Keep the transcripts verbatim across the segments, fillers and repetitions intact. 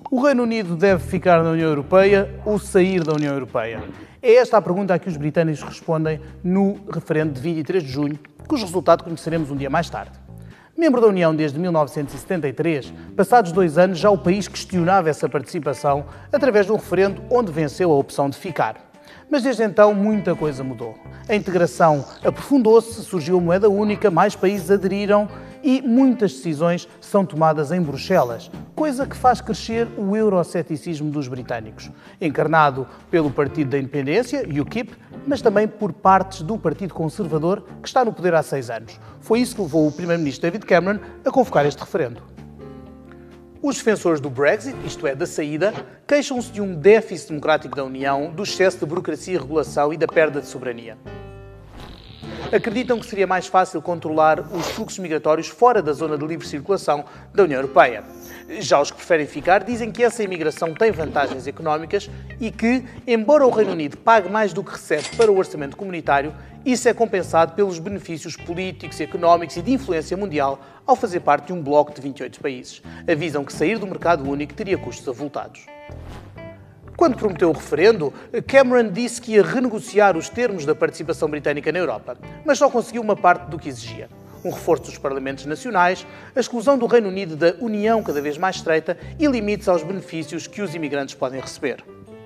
O Reino Unido deve ficar na União Europeia ou sair da União Europeia? É esta a pergunta a que os britânicos respondem no referendo de vinte e três de junho, cujo resultado conheceremos um dia mais tarde. Membro da União desde mil novecentos e setenta e três, passados dois anos já o país questionava essa participação através de um referendo onde venceu a opção de ficar. Mas desde então muita coisa mudou. A integração aprofundou-se, surgiu a moeda única, mais países aderiram e muitas decisões são tomadas em Bruxelas, coisa que faz crescer o euroceticismo dos britânicos, encarnado pelo Partido da Independência, U KIP, mas também por partes do Partido Conservador, que está no poder há seis anos. Foi isso que levou o primeiro-ministro David Cameron a convocar este referendo. Os defensores do Brexit, isto é, da saída, queixam-se de um déficit democrático da União, do excesso de burocracia e regulação e da perda de soberania. Acreditam que seria mais fácil controlar os fluxos migratórios fora da zona de livre circulação da União Europeia. Já os que preferem ficar dizem que essa imigração tem vantagens económicas e que, embora o Reino Unido pague mais do que recebe para o orçamento comunitário, isso é compensado pelos benefícios políticos, económicos e de influência mundial ao fazer parte de um bloco de vinte e oito países. Avisam que sair do mercado único teria custos avultados. Quando prometeu o referendo, Cameron disse que ia renegociar os termos da participação britânica na Europa, mas só conseguiu uma parte do que exigia. Um reforço dos Parlamentos Nacionais, a exclusão do Reino Unido da União cada vez mais estreita e limites aos benefícios que os imigrantes podem receber.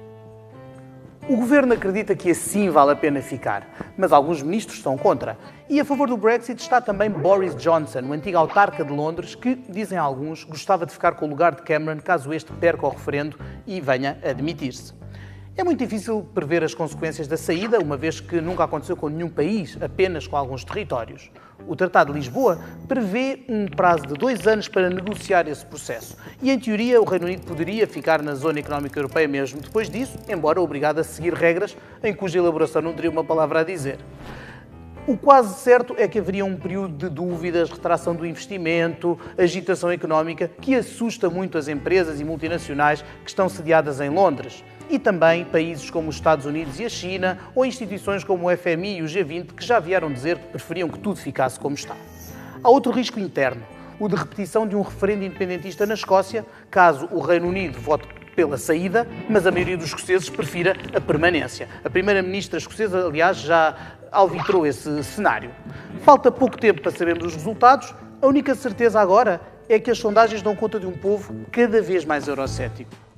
O governo acredita que assim vale a pena ficar, mas alguns ministros são contra. E a favor do Brexit está também Boris Johnson, o antigo autarca de Londres, que, dizem alguns, gostava de ficar com o lugar de Cameron caso este perca o referendo e venha a demitir-se. É muito difícil prever as consequências da saída, uma vez que nunca aconteceu com nenhum país, apenas com alguns territórios. O Tratado de Lisboa prevê um prazo de dois anos para negociar esse processo. E, em teoria, o Reino Unido poderia ficar na Zona Económica Europeia mesmo depois disso, embora obrigado a seguir regras em cuja elaboração não teria uma palavra a dizer. O quase certo é que haveria um período de dúvidas, retração do investimento, agitação económica, que assusta muito as empresas e multinacionais que estão sediadas em Londres. E também países como os Estados Unidos e a China, ou instituições como o F M I e o G vinte, que já vieram dizer que preferiam que tudo ficasse como está. Há outro risco interno, o de repetição de um referendo independentista na Escócia, caso o Reino Unido vote pela saída, mas a maioria dos escoceses prefira a permanência. A primeira-ministra escocesa, aliás, já alvitrou esse cenário. Falta pouco tempo para sabermos os resultados. A única certeza agora é que as sondagens dão conta de um povo cada vez mais eurocético.